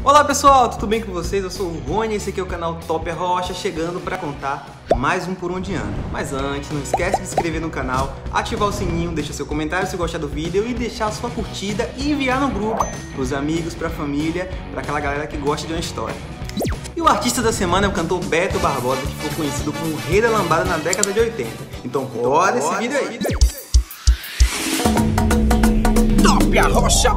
Olá pessoal, tudo bem com vocês? Eu sou o Rony, esse aqui é o canal Top Rocha, chegando para contar mais um Por Onde Anda. Mas antes, não esquece de se inscrever no canal, ativar o sininho, deixar seu comentário se gostar do vídeo e deixar sua curtida e enviar no grupo, pros amigos, pra família, pra aquela galera que gosta de uma história. E o artista da semana é o cantor Beto Barbosa, que ficou conhecido como o rei da lambada na década de 80. Então bora esse vídeo aí! Top Rocha!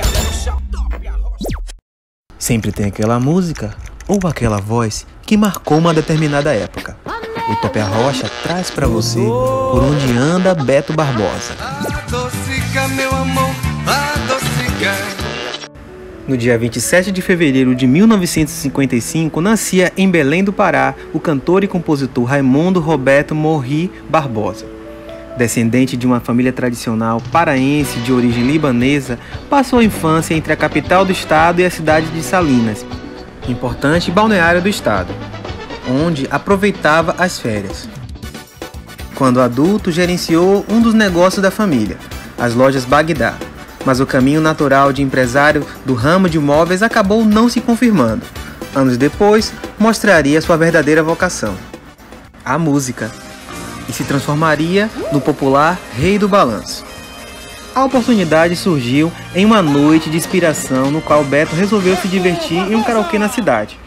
Sempre tem aquela música ou aquela voz que marcou uma determinada época. O Top Rocha traz pra você Por Onde Anda Beto Barbosa. Adocica, meu amor, adocica. No dia 27 de fevereiro de 1955, nascia em Belém do Pará o cantor e compositor Raimundo Roberto Morri Barbosa. Descendente de uma família tradicional paraense de origem libanesa, passou a infância entre a capital do estado e a cidade de Salinas, importante balneário do estado, onde aproveitava as férias. Quando adulto, gerenciou um dos negócios da família, as lojas Bagdá, mas o caminho natural de empresário do ramo de móveis acabou não se confirmando. Anos depois, mostraria sua verdadeira vocação, a música, e se transformaria no popular Rei do Balanço. A oportunidade surgiu em uma noite de inspiração no qual Beto resolveu se divertir em um karaokê na cidade.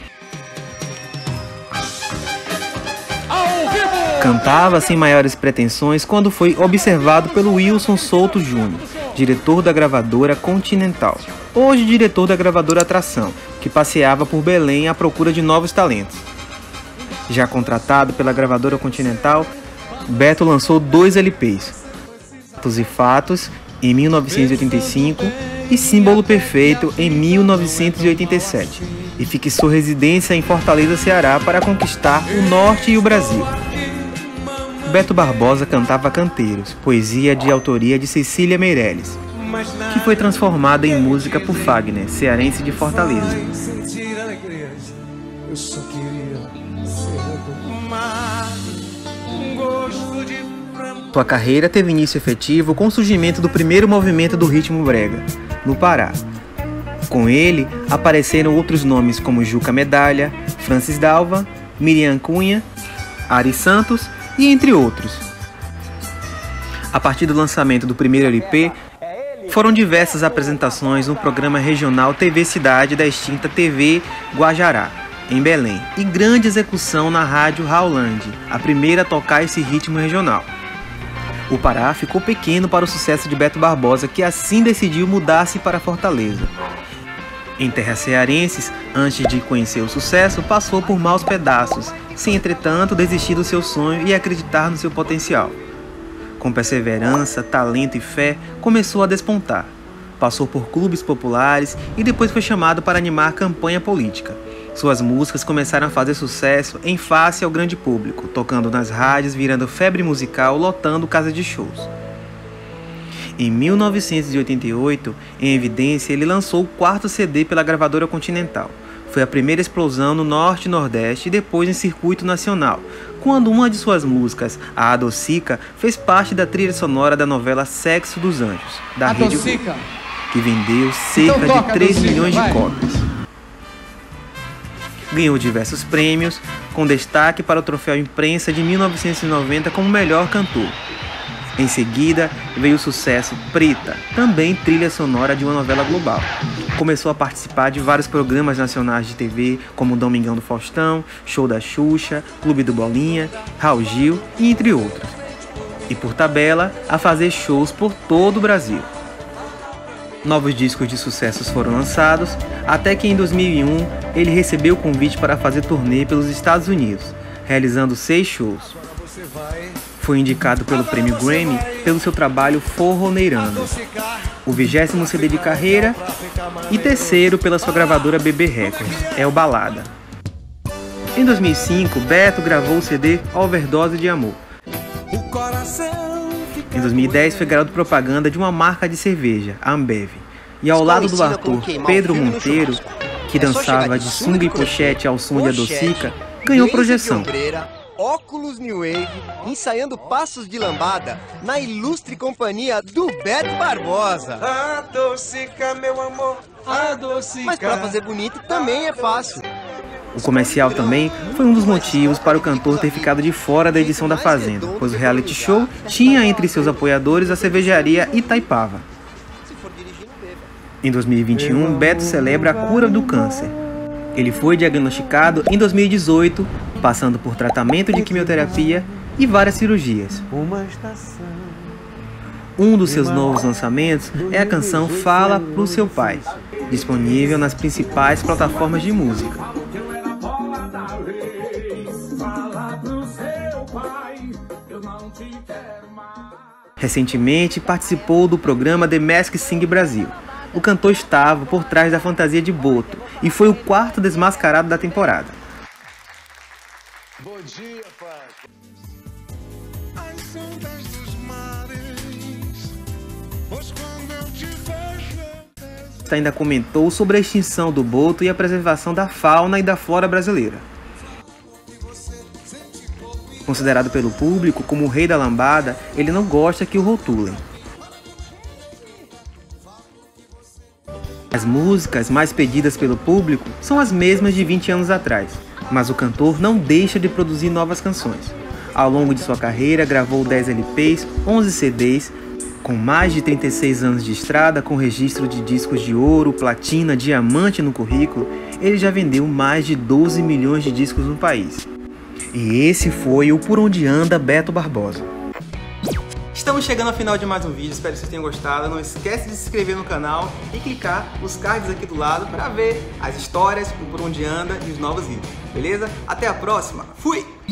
Cantava sem maiores pretensões quando foi observado pelo Wilson Souto Júnior, diretor da gravadora Continental, hoje diretor da gravadora Atração, que passeava por Belém à procura de novos talentos. Já contratado pela gravadora Continental, Beto lançou 2 LPs, Fatos e Fatos, em 1985, e Símbolo Perfeito, em 1987, e fixou residência em Fortaleza, Ceará, para conquistar o Norte e o Brasil. Beto Barbosa cantava canteiros, poesia de autoria de Cecília Meirelles, que foi transformada em música por Fagner, cearense de Fortaleza. Sua carreira teve início efetivo com o surgimento do primeiro movimento do ritmo brega, no Pará. Com ele, apareceram outros nomes como Juca Medalha, Francis Dalva, Miriam Cunha, Ari Santos e entre outros. A partir do lançamento do primeiro LP, foram diversas apresentações no programa regional TV Cidade da extinta TV Guajará, em Belém, e grande execução na rádio Raulande, a primeira a tocar esse ritmo regional. O Pará ficou pequeno para o sucesso de Beto Barbosa, que assim decidiu mudar-se para Fortaleza. Em terras cearenses, antes de conhecer o sucesso, passou por maus pedaços, sem entretanto desistir do seu sonho e acreditar no seu potencial. Com perseverança, talento e fé, começou a despontar. Passou por clubes populares e depois foi chamado para animar a campanha política. Suas músicas começaram a fazer sucesso em face ao grande público, tocando nas rádios, virando febre musical, lotando casas de shows. Em 1988, em Evidência, ele lançou o 4º CD pela gravadora Continental. Foi a primeira explosão no Norte e Nordeste e depois em circuito nacional, quando uma de suas músicas, a Adocica, fez parte da trilha sonora da novela Sexo dos Anjos, da Rede Globo, que vendeu cerca de 3 milhões de cópias. Ganhou diversos prêmios, com destaque para o Troféu Imprensa de 1990 como melhor cantor. Em seguida, veio o sucesso Preta, também trilha sonora de uma novela global. Começou a participar de vários programas nacionais de TV, como Domingão do Faustão, Show da Xuxa, Clube do Bolinha, Raul Gil e entre outros. E por tabela, a fazer shows por todo o Brasil. Novos discos de sucessos foram lançados, até que em 2001 ele recebeu o convite para fazer turnê pelos Estados Unidos, realizando 6 shows. Foi indicado pelo Prêmio Grammy pelo seu trabalho Forroneirando, o 20º CD de carreira, e 3º pela sua gravadora BB Records, É o Balada. Em 2005, Beto gravou o CD Overdose de Amor. Em 2010 foi garoto propaganda de uma marca de cerveja, a Ambev, e ao lado do ator Pedro Monteiro, que dançava de sunga e pochete ao som de Adocica, ganhou projeção. Óculos New Wave, ensaiando passos de lambada na ilustre companhia do Beto Barbosa. Adocica, meu amor, Mas pra fazer bonito também é fácil. O comercial também foi um dos motivos para o cantor ter ficado de fora da edição da Fazenda, pois o reality show tinha entre seus apoiadores a cervejaria Itaipava. Em 2021, Beto celebra a cura do câncer. Ele foi diagnosticado em 2018, passando por tratamento de quimioterapia e várias cirurgias. Um dos seus novos lançamentos é a canção Fala Pro Seu Pai, disponível nas principais plataformas de música. Recentemente participou do programa The Masked Singer Brasil. O cantor estava por trás da fantasia de Boto e foi o quarto desmascarado da temporada. Bom dia, pai. Ainda comentou sobre a extinção do boto e a preservação da fauna e da flora brasileira. Considerado pelo público como o rei da lambada, ele não gosta que o rotulem. As músicas mais pedidas pelo público são as mesmas de 20 anos atrás, mas o cantor não deixa de produzir novas canções. Ao longo de sua carreira, gravou 10 LPs, 11 CDs, com mais de 36 anos de estrada, com registro de discos de ouro, platina, diamante no currículo, ele já vendeu mais de 12 milhões de discos no país. E esse foi o Por Onde Anda Beto Barbosa. Estamos chegando ao final de mais um vídeo, espero que vocês tenham gostado. Não esquece de se inscrever no canal e clicar nos cards aqui do lado para ver as histórias, o Por Onde Anda e os novos vídeos, beleza? Até a próxima, fui!